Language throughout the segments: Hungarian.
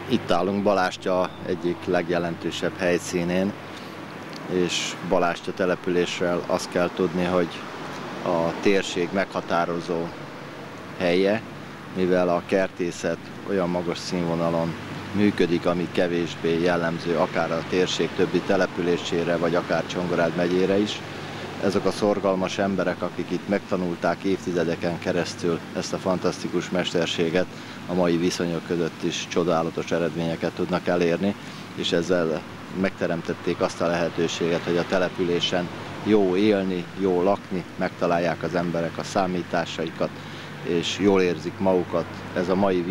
Itt állunk Balástya egyik legjelentősebb helyszínén, és Balástya településről azt kell tudni, hogy a térség meghatározó helye, mivel a kertészet olyan magas színvonalon működik, ami kevésbé jellemző akár a térség többi településére, vagy akár Csongorád megyére is. Ezek a szorgalmas emberek, akik itt megtanulták évtizedeken keresztül ezt a fantasztikus mesterséget, a mai viszonyok között is csodálatos eredményeket tudnak elérni, és ezzel megteremtették azt a lehetőséget, hogy a településen jó élni, jó lakni, megtalálják az emberek a számításaikat, és jól érzik magukat. Ez a mai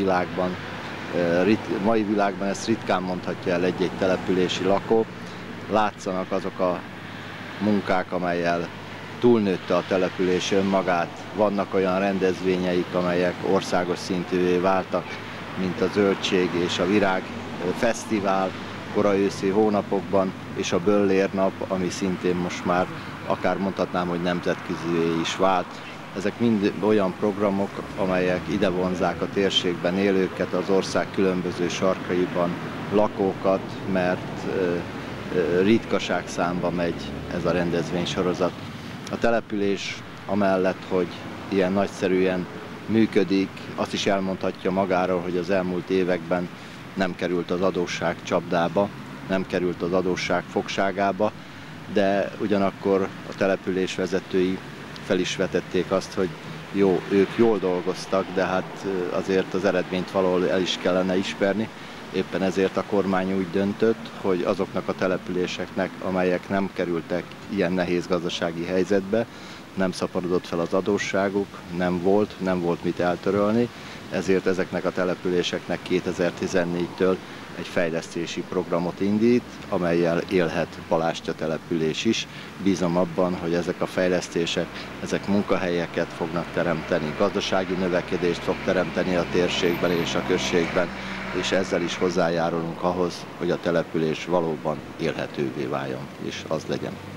világban ezt ritkán mondhatja el egy-egy települési lakó. Látszanak azok a munkák, amellyel túlnőtte a település önmagát. Vannak olyan rendezvényeik, amelyek országos szintűvé váltak, mint a Zöldség és a Virág Fesztivál koraőszi hónapokban, és a Böllérnap, ami szintén most már akár mondhatnám, hogy nemzetközivé is vált. Ezek mind olyan programok, amelyek ide vonzzák a térségben élőket, az ország különböző sarkaiban lakókat, mert ritkaság számba megy ez a rendezvénysorozat. A település amellett, hogy ilyen nagyszerűen működik, azt is elmondhatja magáról, hogy az elmúlt években nem került az adósság csapdába, nem került az adósság fogságába, de ugyanakkor a település vezetői fel is vetették azt, hogy jó, ők jól dolgoztak, de hát azért az eredményt valahol el is kellene ismerni. Éppen ezért a kormány úgy döntött, hogy azoknak a településeknek, amelyek nem kerültek ilyen nehéz gazdasági helyzetbe, nem szaporodott fel az adósságuk, nem volt mit eltörölni, ezért ezeknek a településeknek 2014-től egy fejlesztési programot indít, amellyel élhet Balástya település is. Bízom abban, hogy ezek a fejlesztések, ezek munkahelyeket fognak teremteni, gazdasági növekedést fog teremteni a térségben és a községben, és ezzel is hozzájárulunk ahhoz, hogy a település valóban élhetővé váljon, és az legyen.